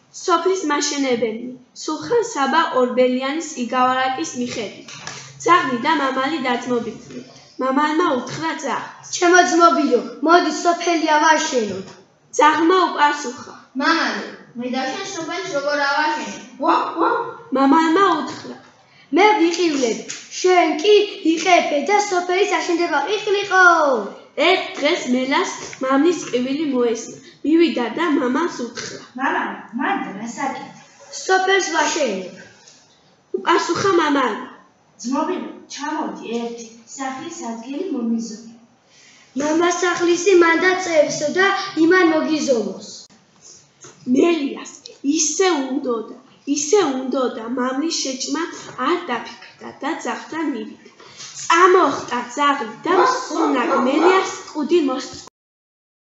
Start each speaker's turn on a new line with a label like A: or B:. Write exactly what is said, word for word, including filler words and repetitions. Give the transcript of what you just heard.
A: სოფლის მაშენებელნი, სულხან საბა ორბელიანის იგავარაკის მიხედვით. ძაღლი და მამალი დაძმობილდნენ. მამალმა უთხრა ძაღლს.
B: ჩემო ძმობილო, მოდი სოფელი ავაშენოთ.
A: ძაღლმა უპასუხა.
C: მამალი, მე დავშენ სოფელს როგორ ავაშენებ?
A: მამალმა უთხრა.
B: მე ვიყივლებ, შენ კი იყეფე და სოფელის აშენდება ყიყლიყო.
A: ერთ დღეს მელას მამლის ყივილი მოესმა. მივიდა და მამალს უთხრა.
C: მამალი, მან რა საკითხი?
B: სოფელს ვაშენებ.
A: უპასუხა მამალმა.
C: ძმობილო, ჩამოდი ერთი სახლის ადგილი მომიზომე.
B: მამა სახლისი მანდა წერს და იმან მოგიზომოს.
A: მელიას ისე უნდოდა, ისე უნდოდა მამლის შეჭმა არ დაფიქრდა და ძაღლთან მივიდა. წამოხტა ძაღლი და მსუნակ მელიას კუდი მოსწოდა.